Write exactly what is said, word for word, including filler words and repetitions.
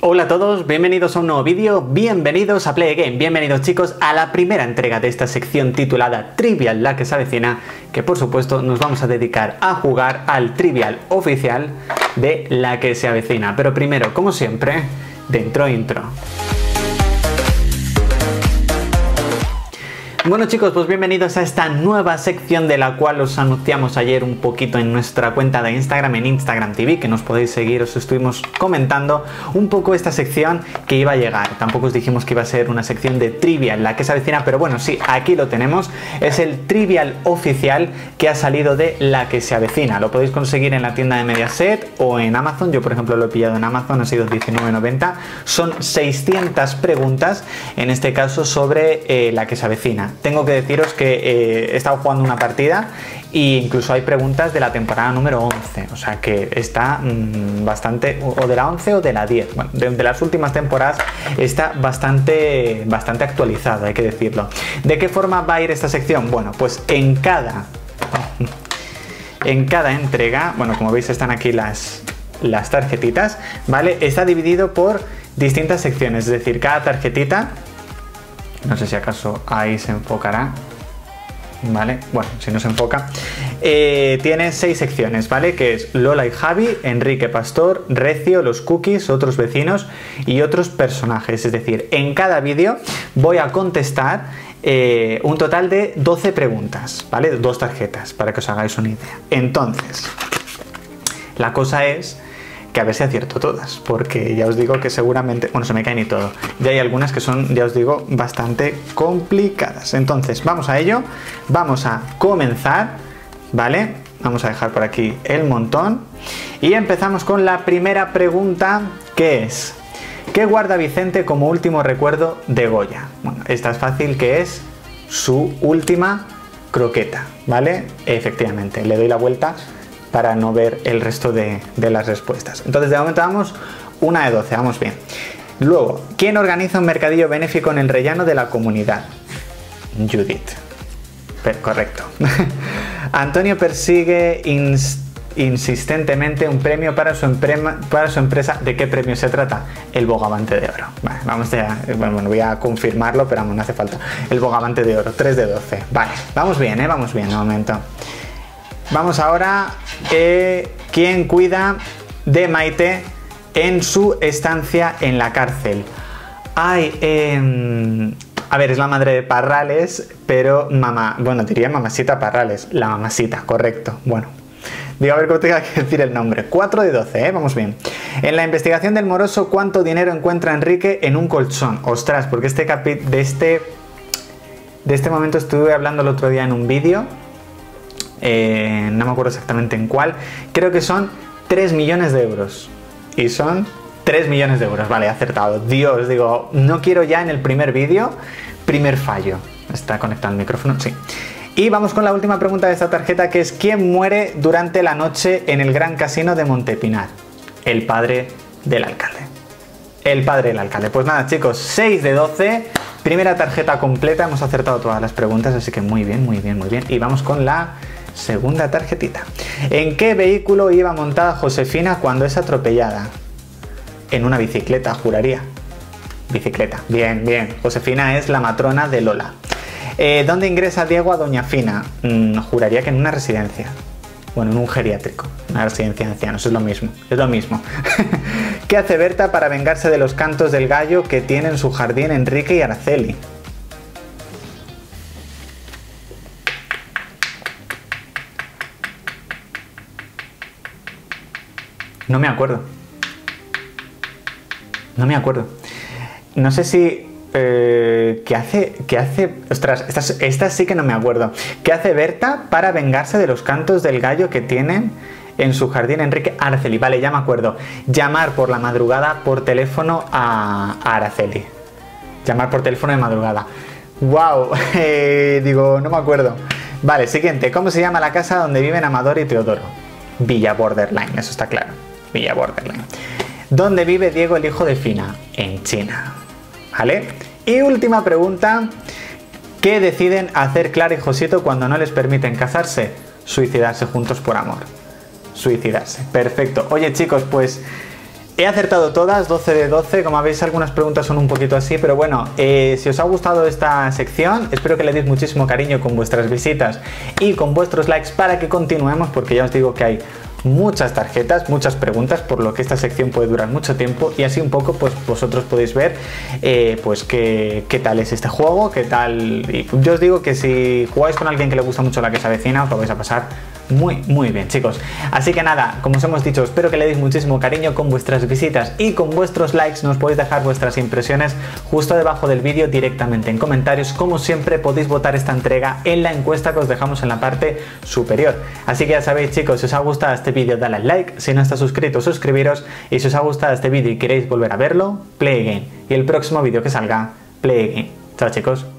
Hola a todos, bienvenidos a un nuevo vídeo, bienvenidos a Play Again, bienvenidos chicos a la primera entrega de esta sección titulada Trivial la que se avecina, que por supuesto nos vamos a dedicar a jugar al Trivial oficial de la que se avecina. Pero primero, como siempre, dentro intro. Bueno chicos, pues bienvenidos a esta nueva sección de la cual os anunciamos ayer un poquito en nuestra cuenta de Instagram, en Instagram T V, que nos podéis seguir, os estuvimos comentando un poco esta sección que iba a llegar. Tampoco os dijimos que iba a ser una sección de Trivial la que se avecina, pero bueno, sí, aquí lo tenemos. Es el Trivial oficial que ha salido de la que se avecina. Lo podéis conseguir en la tienda de Mediaset o en Amazon. Yo por ejemplo lo he pillado en Amazon, ha sido diecinueve noventa. Son seiscientas preguntas, en este caso sobre eh, la que se avecina. Tengo que deciros que eh, he estado jugando una partida e incluso hay preguntas de la temporada número once, o sea que está mmm, bastante, o de la once o de la diez, bueno, de, de las últimas temporadas está bastante, bastante actualizado, hay que decirlo. ¿De qué forma va a ir esta sección? Bueno, pues en cada, en cada entrega, bueno, como veis están aquí las, las tarjetitas, ¿vale? Está dividido por distintas secciones, es decir, cada tarjetita, no sé si acaso ahí se enfocará, ¿vale? Bueno, si no se enfoca, eh, tiene seis secciones, ¿vale? Que es Lola y Javi, Enrique Pastor, Recio, los cookies, otros vecinos y otros personajes. Es decir, en cada vídeo voy a contestar eh, un total de doce preguntas, ¿vale? Dos tarjetas, para que os hagáis una idea. Entonces, la cosa es que a ver si acierto todas, porque ya os digo que seguramente, bueno, se me caen y todo. Ya hay algunas que son, ya os digo, bastante complicadas. Entonces, vamos a ello, vamos a comenzar, ¿vale? Vamos a dejar por aquí el montón y empezamos con la primera pregunta, que es: ¿qué guarda Vicente como último recuerdo de Goya? Bueno, esta es fácil, que es su última croqueta, ¿vale? Efectivamente, le doy la vuelta para no ver el resto de, de las respuestas. Entonces, de momento vamos una de doce, vamos bien. Luego, ¿quién organiza un mercadillo benéfico en el rellano de la comunidad? Judith. Pero, correcto. Antonio persigue ins insistentemente un premio para su, para su empresa. ¿De qué premio se trata? El Bogavante de Oro. Vale, vamos a, bueno, voy a confirmarlo, pero vamos, no hace falta. El Bogavante de Oro, tres de doce. Vale, vamos bien, ¿eh? Vamos bien, de momento. Vamos ahora, eh, ¿quién cuida de Maite en su estancia en la cárcel? Ay, eh, a ver, es la madre de Parrales, pero mamá, bueno, diría mamasita Parrales, la mamasita, correcto, bueno. Digo, a ver cómo tenga que decir el nombre. cuatro de doce, ¿eh? Vamos bien. En la investigación del moroso, ¿cuánto dinero encuentra Enrique en un colchón? Ostras, porque este capi de este, de este momento estuve hablando el otro día en un vídeo. Eh, no me acuerdo exactamente en cuál, creo que son tres millones de euros, y son tres millones de euros, vale, acertado. Dios, digo, no quiero ya en el primer vídeo, primer fallo. ¿Está conectado el micrófono? Sí. Y vamos con la última pregunta de esta tarjeta, que es: ¿quién muere durante la noche en el Gran Casino de Montepinar? El padre del alcalde. El padre del alcalde. Pues nada chicos, seis de doce, primera tarjeta completa, hemos acertado todas las preguntas, así que muy bien, muy bien, muy bien. Y vamos con la segunda tarjetita. ¿En qué vehículo iba montada Josefina cuando es atropellada? En una bicicleta, juraría. Bicicleta, bien, bien. Josefina es la matrona de Lola. Eh, ¿Dónde ingresa Diego a Doña Fina? Mm, juraría que en una residencia. Bueno, en un geriátrico. Una residencia de ancianos, es lo mismo. Es lo mismo. ¿Qué hace Berta para vengarse de los cantos del gallo que tienen en su jardín Enrique y Araceli? No me acuerdo. No me acuerdo. No sé si... Eh, ¿Qué hace? ¿Qué hace? Ostras, esta, esta sí que no me acuerdo. ¿Qué hace Berta para vengarse de los cantos del gallo que tienen en su jardín Enrique Araceli? Vale, ya me acuerdo. Llamar por la madrugada por teléfono a, a Araceli. Llamar por teléfono de madrugada. ¡Wow! Eh, digo, no me acuerdo. Vale, siguiente. ¿Cómo se llama la casa donde viven Amador y Teodoro? Villa Borderline, eso está claro. Villa Borderline. ¿Dónde vive Diego, el hijo de Fina? En China. ¿Vale? Y última pregunta. ¿Qué deciden hacer Clara y Josito cuando no les permiten casarse? Suicidarse juntos por amor. Suicidarse. Perfecto. Oye chicos, pues He acertado todas, doce de doce, como veis algunas preguntas son un poquito así, pero bueno, eh, si os ha gustado esta sección, espero que le deis muchísimo cariño con vuestras visitas y con vuestros likes para que continuemos, porque ya os digo que hay muchas tarjetas, muchas preguntas, por lo que esta sección puede durar mucho tiempo y así un poco pues vosotros podéis ver eh, pues qué, qué tal es este juego, qué tal, y yo os digo que si jugáis con alguien que le gusta mucho la que se avecina os lo vais a pasar muy muy bien, chicos. Así que nada, como os hemos dicho, espero que le deis muchísimo cariño con vuestras visitas y con vuestros likes. Nos podéis dejar vuestras impresiones justo debajo del vídeo directamente en comentarios. Como siempre podéis votar esta entrega en la encuesta que os dejamos en la parte superior. Así que ya sabéis, chicos, si os ha gustado este vídeo dale al like, si no estáis suscritos suscribiros, y si os ha gustado este vídeo y queréis volver a verlo, play again, y el próximo vídeo que salga, play again. Chao, chicos.